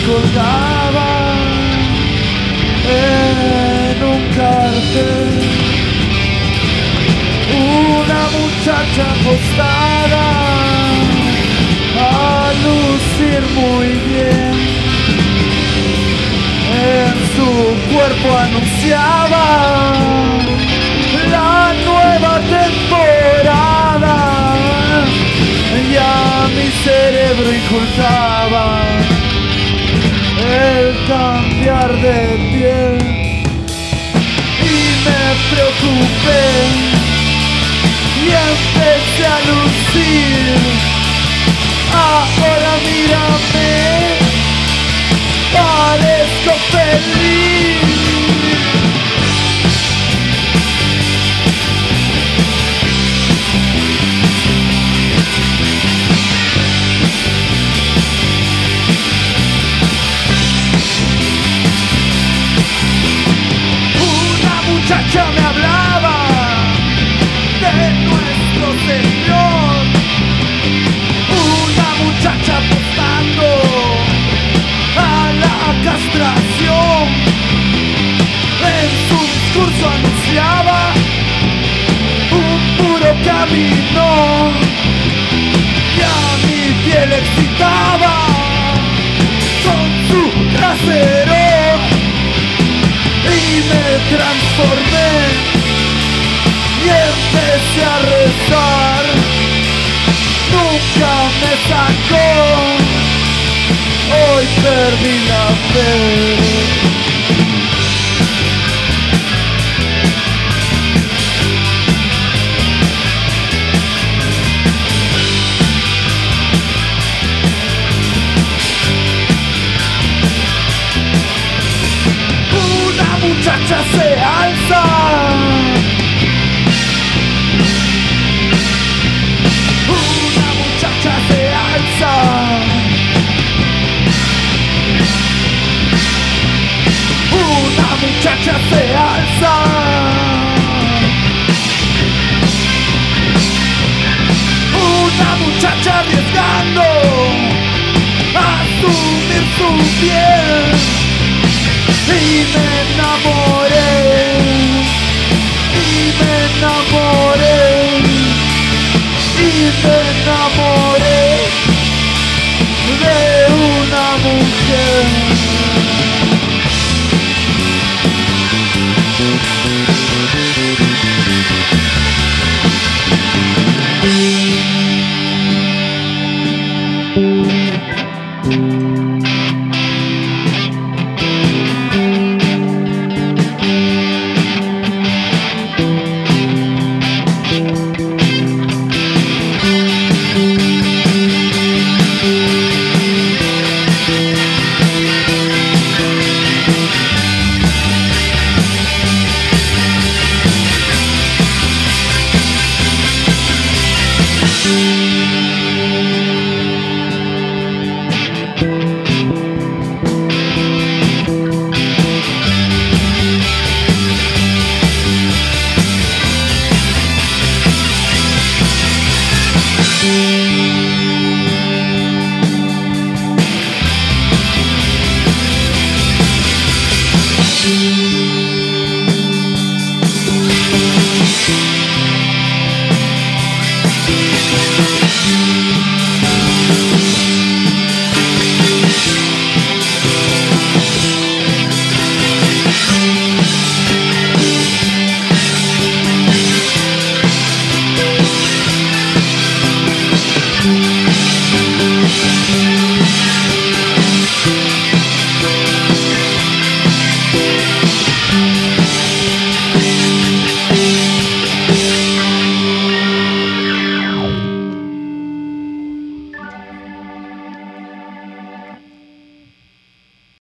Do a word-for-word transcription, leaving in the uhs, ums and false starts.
colgaba en un cartel. Una muchacha acostada a lucir muy bien. En su cuerpo anunciaba la nueva temporada y a mi cerebro inculcaba el cambiar de piel. Y me preocupé y empecé a lucir. Ahora mírame, parezco feliz. Una muchacha me hablaba de nuestro Señor. Una muchacha apostando a la castración. En su discurso anunciaba un puro camino y a mi piel excitaba con su trasero. Y me transformé y empecé a rezar. Nunca me sacó, hoy perdí la fe. Una muchacha se alza, una muchacha se alza, una muchacha se alza, una muchacha arriesgando a asumir su piel. Y me enamoré, y me enamoré, y me enamoré de una mujer.